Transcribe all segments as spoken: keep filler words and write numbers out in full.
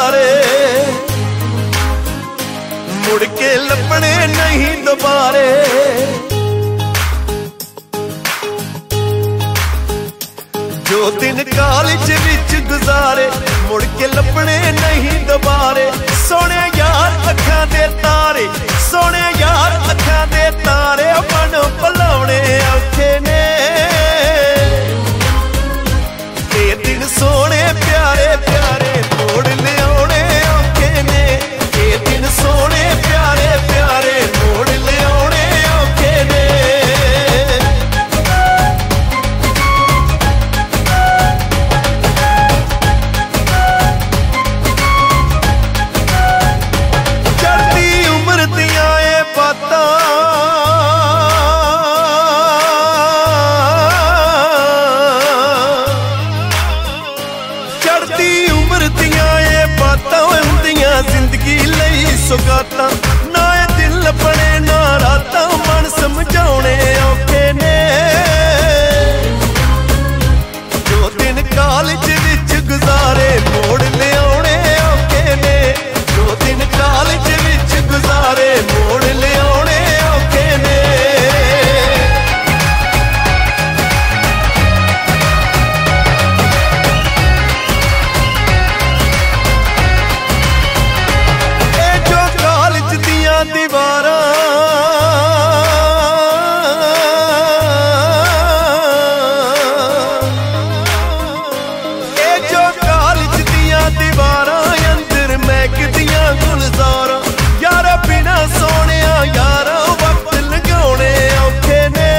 गुजारे, मुड़ के लपने नहीं दोबारे। जो दिन कॉलेज विच गुजारे, मुड़ के लपने नहीं दोबारे। सोने यार अखां दे तारे, सोने यार अखां दे तारे, मन भुलाने औखे ने। ये दिन सोने प्यारे प्यारे मोड़ लियाने औखे ने। ये दिन सोने प्यारे प्यारे मोड़ लियाने औखे ने। जिंदगी लई सुगाता ना दिल बने ना राता, मन समझाने औखे ने। जो दिन कॉलेज विच गुजारे, मोड़ लियाने औखे ने। जो दिन कॉलेज विच गुजारे, मोड़ लियाने औखे ने। दीवारा ए जो कॉलेज दियां दीवारा, अंदर महकदियां गुलजारा। यारा बिना सोनिया यारा वक्त लगाने औखे ने।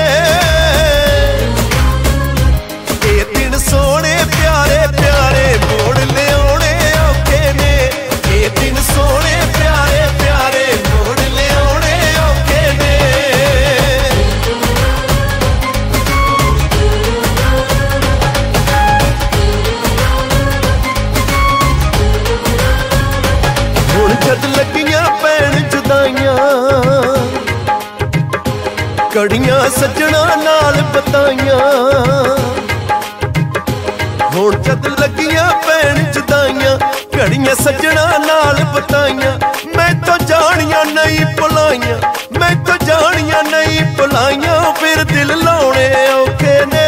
ये दिन सोने प्यारे प्यारे मोड़ लियाने औखे ने। ये दिन सोने प्यारे प्यारे मोड़ लियाने औखे ने। हुण जद लगियां पैण जुदाइयां, कड़ियां सज्जणा नाल बताइयां। हुण जद लगियां पैण जुदाइयां, कड़ियां सज्जणा नाल बताइयां। मैं तो जानियां नहीं भुलाइयां, मैं तो जानियां नहीं भुलाइयां, फिर दिल लाने औखे ने।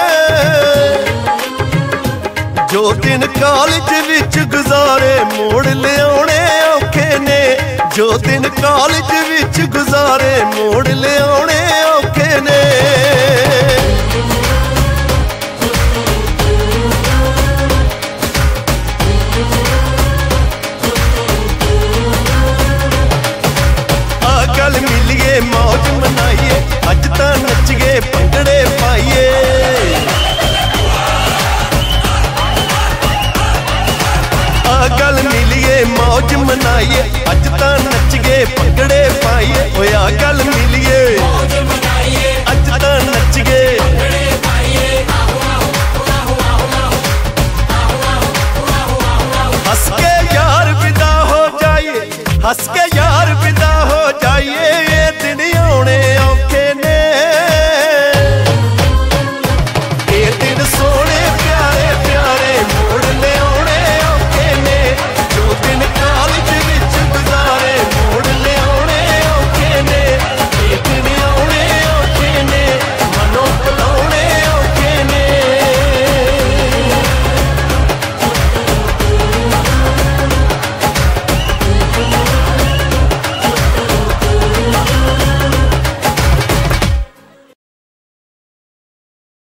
जो दिन कॉलेज विच गुजारे, मोड़ लियाने औखे ने। जो दिन कॉलेज विच गुजारे, मोड़ लियाने औखे ने। कल मिलिए मौज मनाइए, अज तां नचिए भंगड़े पाइए। कल मिलिए मौज मनाइए, अज तां नचिए भंगड़े पाइए। होया कल मिलिए अज तां नचिए। हंस के यार विदा हो जाइए, हंस के